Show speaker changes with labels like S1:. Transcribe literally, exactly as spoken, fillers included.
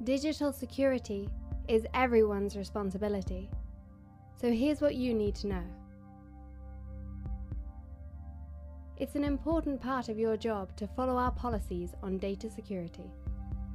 S1: Digital security is everyone's responsibility, so here's what you need to know. It's an important part of your job to follow our policies on data security.